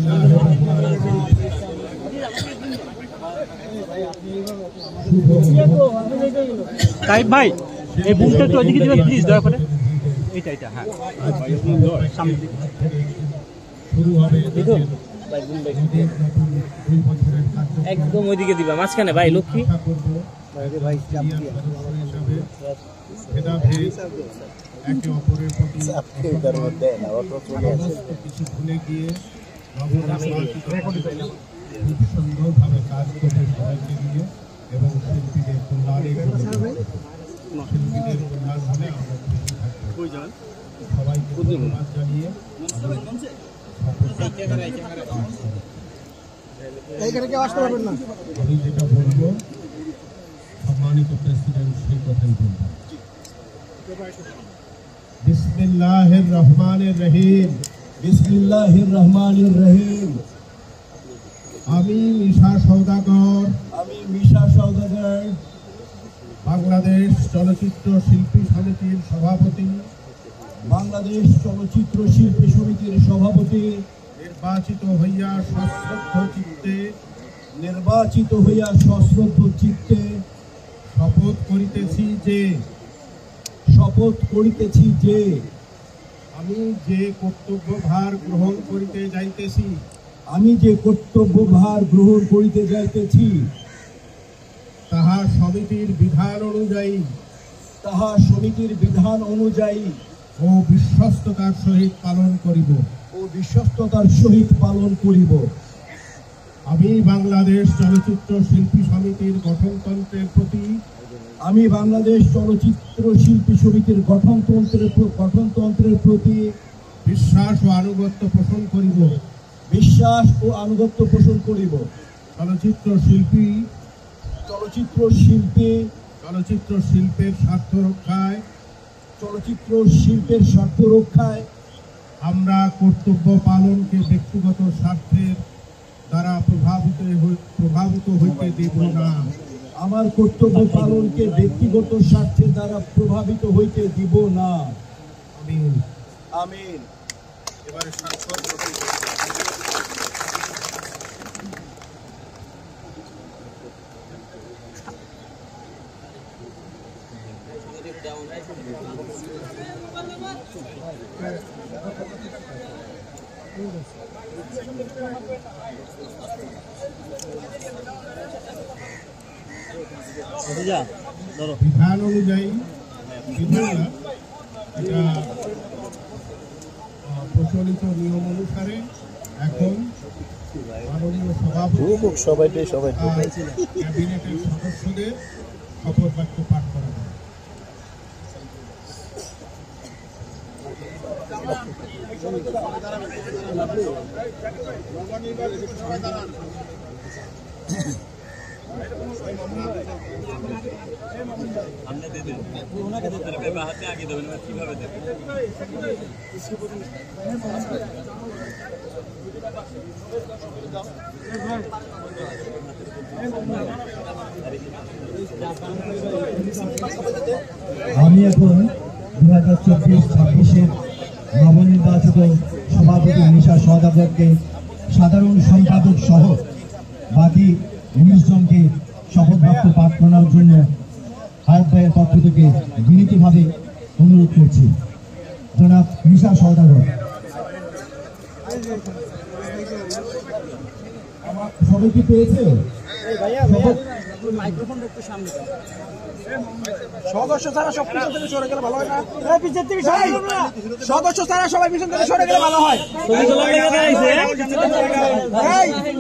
সাহেব ভাই এই বুকটা একটু ওইদিকে দিবেন প্লিজ দয়া করে। এটা হ্যাঁ সামনে দিকে শুরু হবে একদম ওইদিকে দিবা মাঝখানে ভাই লক্ষ্মী ভাই একে অপরের প্রতি কিছু ভুলে গিয়ে সুন্দরভাবে কাজ করতে সবাইকে দিয়ে এবং শিল্পীদের কল্যাণে শিল্পীদের কল্যাণ হলে আমরা সবাইকে ধন্যবাদ জানিয়ে আমি যেটা বলবো সম্মানিত প্রেসিডেন্ট সেই কথাই বলবো। বিসমিল্লাহির রহমানির রহিম। বিসমিল্লাহির রহমানির রহিম। আমি মিশা সওদাগর বাংলাদেশ চলচ্চিত্র শিল্পী সমিতির সভাপতি নির্বাচিত হইয়া সশ্রদ্ধ চিত্তে শপথ করিতেছি যে আমি যে কর্তব্যভার গ্রহণ করিতে যাইতেছি তাহা সমিতির বিধান অনুযায়ী ও বিশ্বস্ততার সহিত পালন করিব। আমি বাংলাদেশ চলচ্চিত্র শিল্পী সমিতির গঠনতন্ত্রের প্রতি বিশ্বাস ও আনুগত্য পোষণ করিব। চলচ্চিত্র শিল্পের স্বার্থ রক্ষায় আমরা কর্তব্য পালনকে ব্যক্তিগত স্বার্থের দ্বারা প্রভাবিত হইতে দেব না। আমিন আমিন। এবারে বিধান অনুযায়ী এটা প্রচলিত নিয়ম অনুসারে এখন মাননীয় সভাপতি ক্যাবিনেটের সদস্যদের শপথ বাক্য পাঠ করা হয়। আমি এখন 2024-26 নবনির্বাচিত সভাপতি মিশা সওদাগরকে সাধারণ সম্পাদক সহ বাকি 19 জনকে শপথ বাক্য পাঠ করার জন্য আয়াত ভাইয়ের পক্ষ থেকে বিনীতভাবে অনুরোধ করছি। জনাব মিশা সওদাগর। সবাই কি পেয়েছে? সদস্য ছাড়া সব পিছন থেকে সরে গেলে ভালো হয় না। সদস্য ছাড়া সবাই পিছন থেকে সরে গেলে ভালো হয়।